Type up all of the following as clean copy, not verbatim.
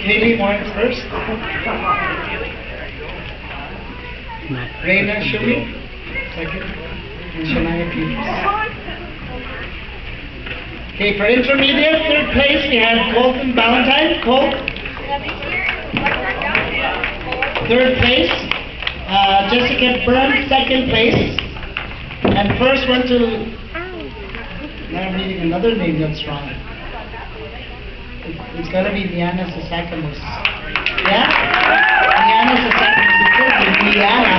Haley Morris first. Reina Shumi, second. And Shania Peters. Okay, for intermediate, third place we have Colton Valentine. Cole. Third place. Jessica Burns, second place. And first one to... Now I'm reading another name that's wrong. It's got to be Diana Sasakamus. Yeah? Diana Sasakamus. It could be Diana.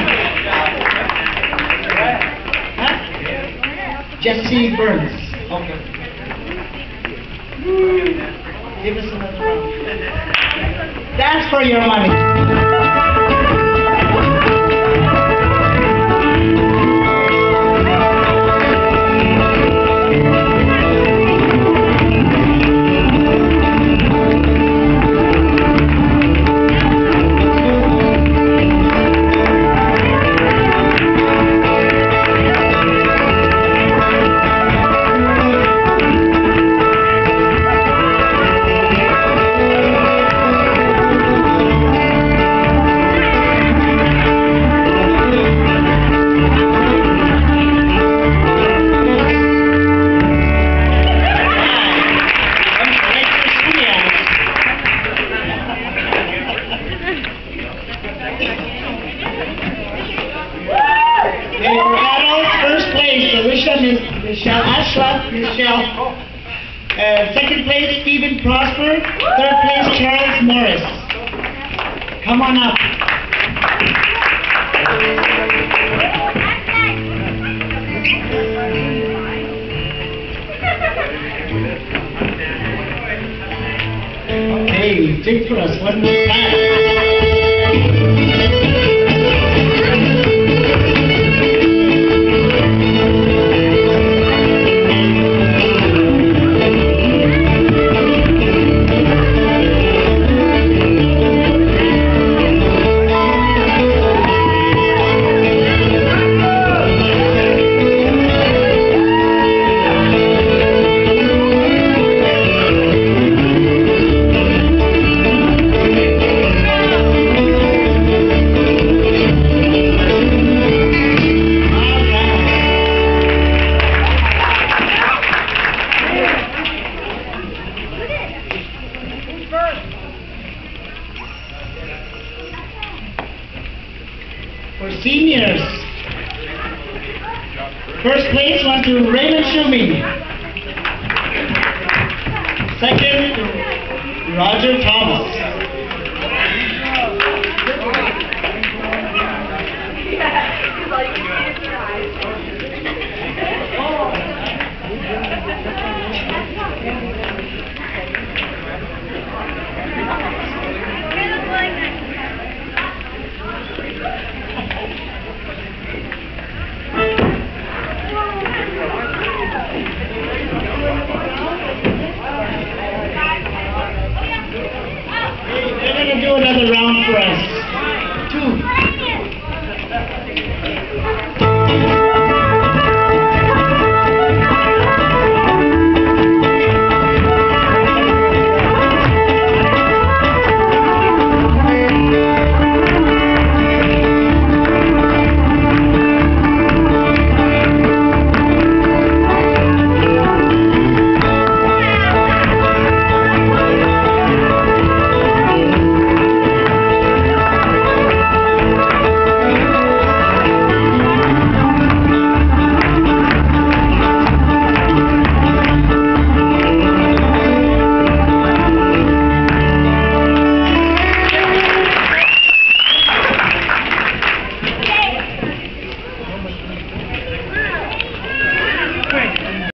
Huh? Jessie Burns. Okay. Give us another round. That's for your money. Michelle. Second place, Stephen Prosper. Third place, Charles Morris. Come on up. Okay, sing for us one more time. For seniors, first place went to Raymond Schumi. Second, Roger Thomas. Do another round for us.